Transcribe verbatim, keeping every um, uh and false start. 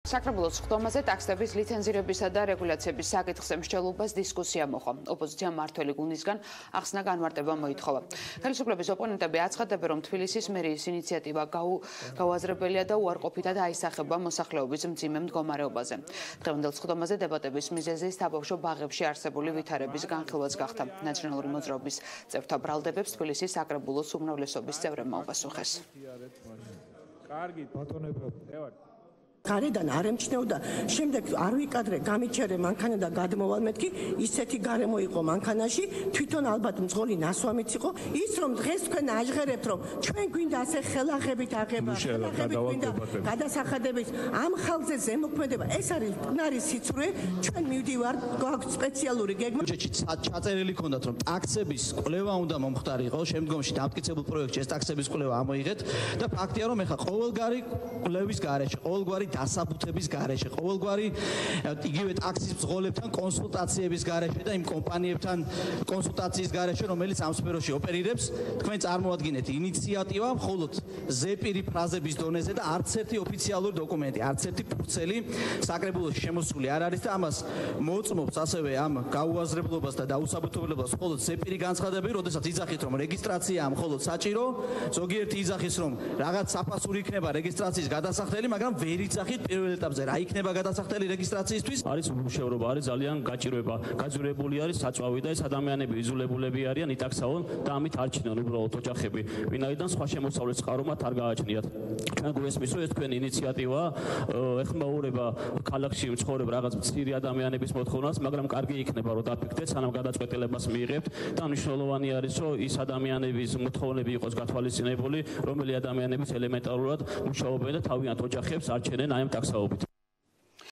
საკრებულოს სხდომაზე ტაქსების ლიცენზირებისა და რეგულაციების საკითხზე მსჯელობას დისკუსია მოჰყვა. ოპოზიციამ მმართველი გუნდისგან ახსნა განმარტება მოითხოვა. ხელისუფლების ოპონენტები აცხადებენ, რომ თბილისის მერიის ინიციატივა გაუაზრებელია და უარყოფითად აისახება მოსახლეობის მძიმე მდგომარეობაზე. დღევანდელ სხდომაზე დებატების მიზეზი საბავშვო ბაღებში არსებული ვითარების განხილვაც გახდა. ნაციონალური მოძრაობის წევრთა ბრალდებებს თბილისის საკრებულოს უმრავლესობის წევრებმა უპასუხეს. კარგი, ბატონებო. გარედან არ ემჩნევდა, შემდეგ არ ვიკადრე, გამიჩერე მანქანა და გადმოვალ მეთქი, ისეთი გარემო იყო მანქანაში, თვითონ ალბათ მძღოლი ნასვამიც იყო, ის რომ დღეს თქვენ აჟღერებთ, რომ ჩვენ გვინდა ასე ხელახებით აღება, ხელახებით გვინდა გადასახადების, ამ ხალხზე ზემოქმედება, ეს არის მტკნარი სიცრუე, ჩვენ მივდივართ, გვაქვს სპეციალური გეგმა. ბიუჯეტში ჩაწერილი ქონდათ, რომ ტაქსების კვლევა უნდა მომხდარიყო, შემდგომში დამტკიცებულ პროექტში ეს ტაქსების კვლევა ამოიღეთ და ფაქტია, რომ ეხლა ყოველგვარი კვლევის გარეშე, ყოველგვარი დასაბუთების გარეშე, ყოველგვარი იგივე ტაქსის მძღოლებთან კონსულტაციების გარეშე და იმ კომპანიებთან კონსულტაციის გარეშე, რომელიც ამ სფეროში ოპერირებს, თქვენ წარმოადგენთ ინიციატივა მხოლოდ ზეპირი ფრაზების დონეზე და არც ერთი ოფიციალური დოკუმენტი, არც ერთი ფურცელი საკრებულოში შემოსული არ არის და ამას მოწმობს ასევე ამ გაუაზრებლობას და დაუსაბუთებლობას მხოლოდ ზეპირი განცხადებები, როდესაც იძახით, რომ რეგისტრაციაა მხოლოდ საჭირო, ზოგიერთი იძახის, რომ რაღაც საფასური იქნება რეგისტრაციის გადასახდელი, მაგრამ ვერ იძახით პირველ ეტაპზე რა იქნება გადასახდელი რეგისტრაციისთვის. არის უმუშევრობა, არის ძალიან გაჭირვება, გაძვირებული არის საწვავი და ეს ადამიანები იზოლებულები არიან, იტაქსაონ და ამით არჩინონ უბრალოდ ოჯახები, ვინაიდან სხვა შემოსავლის წყარო მათ არ გააჩნიათ. ჩვენ გვესმის, რომ ეს თქვენი ინიციატივა ეხმაურება ქალაქში მცხოვრებ რაღაც მცირე ადამიანების მოთხოვნას, მაგრამ კარგი იქნება, რომ დაფიქრდეთ, სანამ გადაწყვეტილებას მიიღებთ და მნიშვნელოვანი არის, რომ ის ადამიანების მოთხოვნები იყოს გათვალისწინებული, რომელი ადამიანების ელემენტარულად მუშაობენ და თავიანთ ოჯახებს არჩენენ აი ამ ტაქსაობით.